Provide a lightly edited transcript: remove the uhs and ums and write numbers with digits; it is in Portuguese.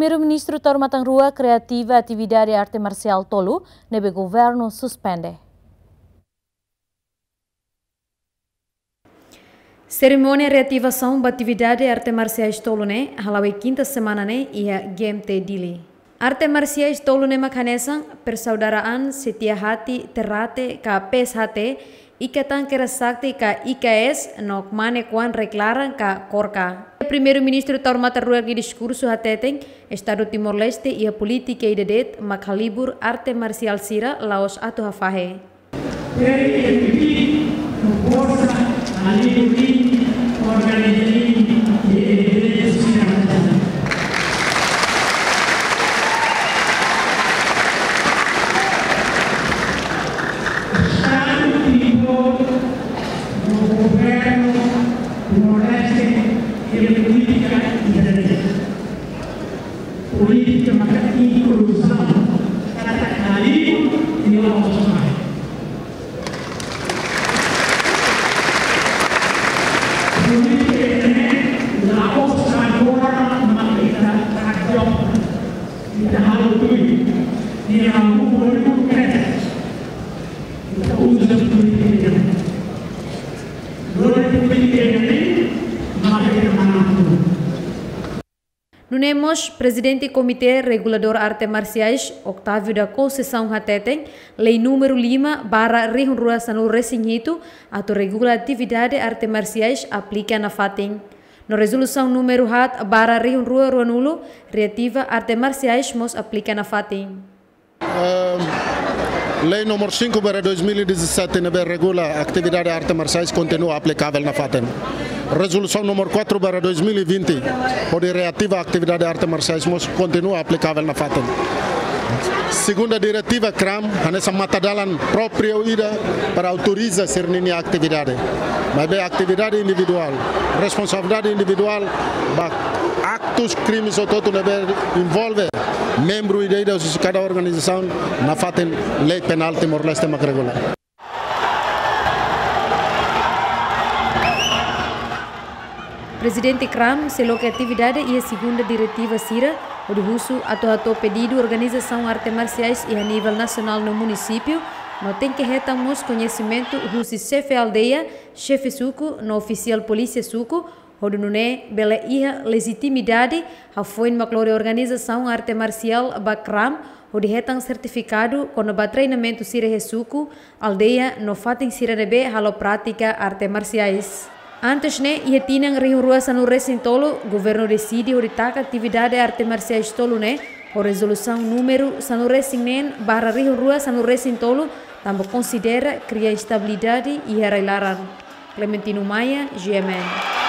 Primeiro-ministro Tormatang Rua Creativa Atividade Arte Marcial Tolu, nebe governo suspende. Cerimônia reativação da atividade arte marciais Tolu ne halawe quinta semana ne ia GMT Dili. Arte marciais Tolu ne makanesan persaudaraan setia hati terate ka PSHT ikatan kerasakti ka IKS nok mane kuan reklaran ka Korka. Primeiro-ministro Tormatang Rua di discurso hateteng Estado Timor-Leste ia politika idedet makalibur arte marcial sira laos atu hafahe. Política maka inclusão kata kali ini Allah. Política ini laos agora maka takjub kita harus tuh ini aku perlu kerja kita usaha politik ini maka kita mampu. Nunemos presidente Comitê Regulador Arte Marciais, Octávio da Conceição Hateteng, lei número 5/Rihun Sanu Resinhito, ato regula atividade arte marciais aplica na FATEN. No resolução número 7/Rihun Ruanulo, reativa arte marciais mos aplica na FATEN. Lei número 5/2017 regula atividade arte marciais continua aplicável na FATEN. Resolução número 4/2020, onde reativa a atividade de arte marciais continua aplicável na FATEN. Segunda diretiva CRAM, nessa matadalan própria ida para autorizar cerninha a atividade. Mas bem, atividade individual, responsabilidade individual, actos, crimes ou todo envolve membro e de cada organização na FATEN, lei penal Timor-Leste regular. Presidente CRAM selou que a atividade e a segunda diretiva CIRA, o de uso atual pedido organização arte marciais e a nível nacional no município, não tem que retamos conhecimento do chefe aldeia, chefe suco, no oficial polícia suco, onde não é bela ia legitimidade, a foi uma organização arte marcial ba CRAM, onde retang certificado quando ba treinamento CIRA suco, aldeia no fatem CIRA debe halo prática arte marciais. Antes ne ia tinang Rihun Rua Sanu Resin Tolu, governo decide oritar atividade arte marciais Tolu ne, o resolução número Sanu Resin nen /Rihun Rua Sanu Resin Tolu, também considera criar estabilidade e arrailaran. Clementino Maia, GMN.